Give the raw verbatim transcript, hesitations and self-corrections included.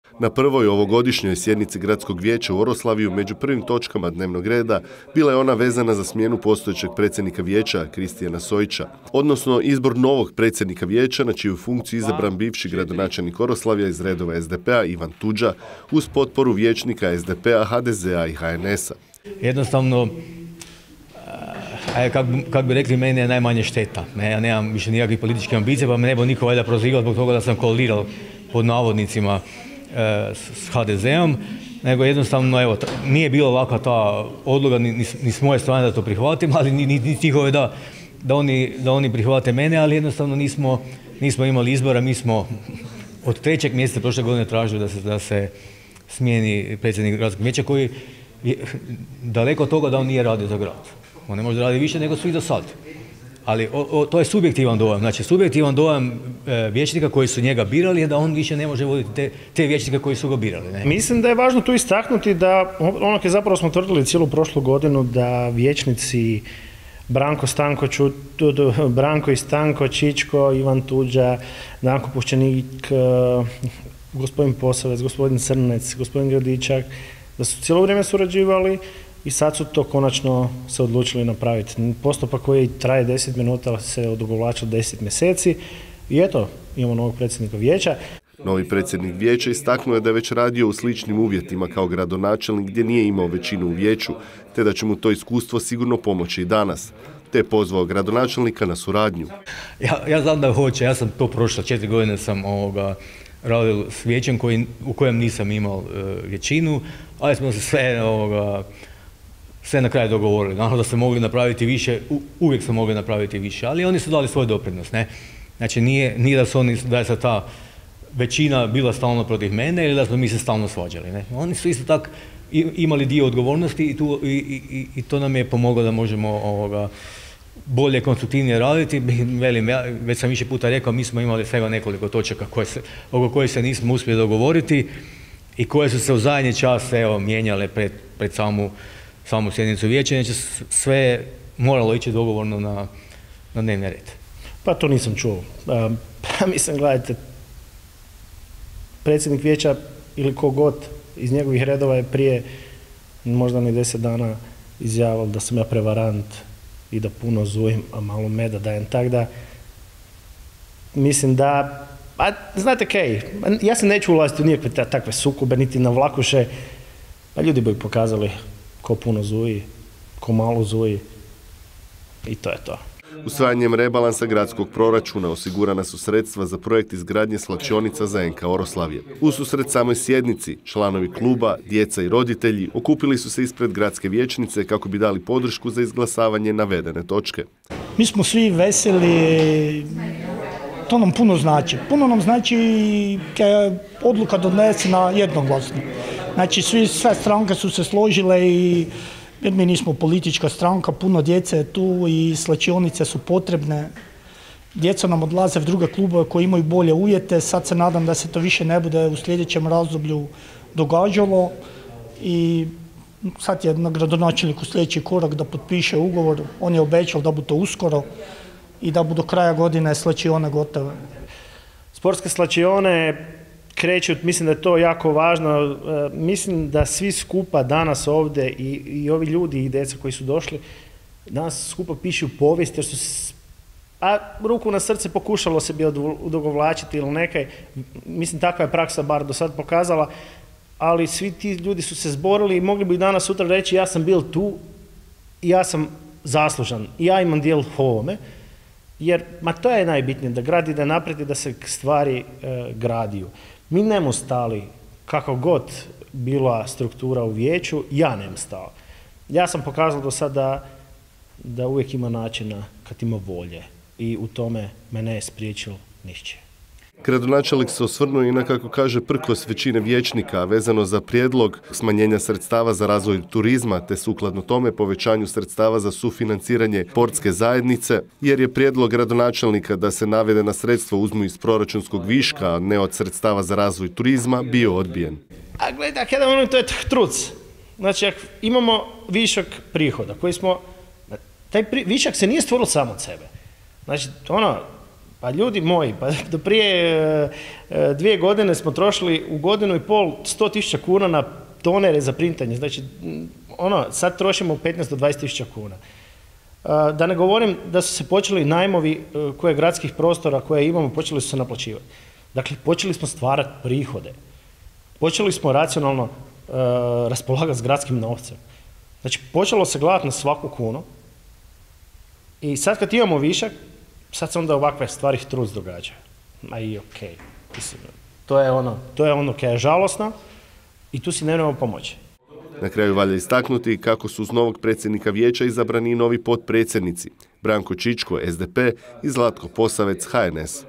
Na prvoj ovogodišnjoj sjednici Gradskog vijeća u Oroslaviju među prvim točkama dnevnog reda bila je ona vezana za smjenu postojećeg predsjednika vijeća Kristijana Sojića, odnosno izbor novog predsjednika vijeća na čiju funkciju izabran bivši gradonačelnik Oroslavija iz redova es de pe a Ivan Tuđa uz potporu vijećnika es de pe a, ha de ze a i ha en es a. Jednostavno, kak, kak bi rekli, meni je najmanje šteta. Ne, ja nemam više nikakvih političkih ambicija, pa me ne bo niko valjda prozivao zbog toga da sam kolirao pod navodnicima s ha de ze om, nego jednostavno, evo, nije bila ovakva ta odluka ni, ni, ni s moje strane da to prihvatim, ali ni, ni, ni njihove da, da, oni, da oni prihvate mene, ali jednostavno nismo, nismo imali izbora. Mi smo od trećeg mjeseca prošle godine tražili da se, da se smijeni predsjednik gradskog vijeća koji je daleko od toga da on nije radio za grad. On ne može raditi više nego svi do sad. Ali o, o, to je subjektivan dojam. Znači, subjektivan dojam e, vijećnika koji su njega birali je da on više ne može voditi te, te vijećnike koji su ga birali. Ne? Mislim da je važno tu istaknuti da, ono je zapravo smo tvrdili cijelu prošlu godinu, da vijećnici Branko, Stanko, Ču, Branko i Stanko, Čičko, Ivan Tuđa, Danko Pušćenik, gospodin Posavec, gospodin Crnec, gospodin Gradičak, da su cijelo vrijeme surađivali i sad su to konačno se odlučili napraviti. Postupak koji traje deset minuta se odugovlačio deset mjeseci i eto, imamo novog predsjednika vijeća. Novi predsjednik vijeća istaknuo je da je već radio u sličnim uvjetima kao gradonačelnik gdje nije imao većinu u vijeću, te da će mu to iskustvo sigurno pomoći i danas, te je pozvao gradonačelnika na suradnju. Ja, ja znam da hoće, ja sam to prošlo, četiri godine sam ovoga, radio s vijećem koji, u kojem nisam imao e, većinu, ali smo se sve, ovoga, sve na kraju dogovorili. Naravno da smo mogli napraviti više, u, uvijek smo mogli napraviti više, ali oni su dali svoj doprinos. Ne? Znači nije, nije da, su oni, da je sad ta većina bila stalno protiv mene ili da smo mi se stalno svađali. Ne? Oni su isto tako imali dio odgovornosti i, tu, i, i, i to nam je pomoglo da možemo ovoga, bolje, konstruktivnije raditi. Velim, ja već sam više puta rekao, mi smo imali svega nekoliko točaka koje se, oko kojih se nismo uspjeli dogovoriti i koje su se u zadnji čas evo, mijenjale pred, pred samu, samu sjednicu vijeća, znači sve moralo ići dogovorno na, na dnevni red. Pa to nisam čuo. Pa mislim, gledajte, predsjednik vijeća ili kogod iz njegovih redova je prije možda ni deset dana izjavio da sam ja prevarant i da puno zujim, a malo meda dajem. Tak da, mislim da, a znate kaj, ja se neću ulaziti u nikakve takve sukobe, niti na vlakuše, pa ljudi bi pokazali ko puno zuji, ko malo zuji i to je to. Usvajanjem rebalansa gradskog proračuna osigurana su sredstva za projekt izgradnje slačionica za en ka Oroslavije. Ususret samoj sjednici, članovi kluba, djeca i roditelji okupili su se ispred gradske vijećnice kako bi dali podršku za izglasavanje navedene točke. Mi smo svi veseli, to nam puno znači. Puno nam znači kad je odluka donesena jednoglasno. Znači svi, sve stranke su se složile i jer mi nismo politička stranka, puno djece je tu i slačionice su potrebne. Djeca nam odlaze u druge klubove koji imaju bolje uvjete. Sad se nadam da se to više ne bude u sljedećem razdoblju događalo. I sad je na gradonačelniku sljedeći korak da potpiše ugovor. On je obećao da bude to uskoro i da budu do kraja godine slačione gotove. Sportske slačione kreću, mislim da je to jako važno. Mislim da svi skupa danas ovdje i, i ovi ljudi i djeca koji su došli danas skupa pišu povijest jer su, a ruku na srce pokušalo se bi odugovlačiti ili nekaj, mislim takva je praksa bar do sad pokazala, ali svi ti ljudi su se zborili i mogli bi danas sutra reći ja sam bil tu i ja sam zaslužan i ja imam dijel u ovome. Jer, ma to je najbitnije, da grad ide naprijed i da se stvari e, gradiju. Mi nemo stali, kako god bila struktura u vijeću, ja nem stao. Ja sam pokazao do sada da uvijek ima načina kad ima volje i u tome me ne je spriječilo nišće. Gradonačelnik se osvrnuo i na, kako kaže, prkos većine vijećnika vezano za prijedlog smanjenja sredstava za razvoj turizma te sukladno tome povećanju sredstava za sufinanciranje sportske zajednice, jer je prijedlog gradonačelnika da se navedena sredstva uzmu iz proračunskog viška, a ne od sredstava za razvoj turizma, bio odbijen. A gledaj, kada ono to je truc. Znači, ako imamo višak prihoda koji smo, taj pri, višak se nije stvorilo samo od sebe. Znači, ono, Pa ljudi moji, pa do prije e, dvije godine smo trošili u godinu i pol sto tisuća kuna na tonere za printanje. Znači, ono, sad trošimo petnaest do dvadeset tisuća kuna. E, da ne govorim da su se počeli najmovi e, koje gradskih prostora koje imamo, počeli su se naplaćivati. Dakle, počeli smo stvarati prihode. Počeli smo racionalno e, raspolagati s gradskim novcem. Znači, počelo se gledati na svaku kunu i sad kad imamo višak, sad se onda ovakve stvari trus događaju. Ma i okej. Okay. To je ono, to je ono koje je žalosno i tu si ne možemo pomoći. Na kraju valja istaknuti kako su uz novog predsjednika vijeća izabrani i novi potpredsjednici, Branko Čičko, S D P i Zlatko Posavec, H N S.